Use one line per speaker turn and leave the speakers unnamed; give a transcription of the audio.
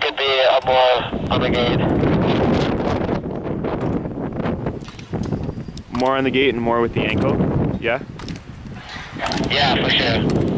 could be a more on the gate.
More on the gate and more with the ankle? Yeah?
Yeah, for sure.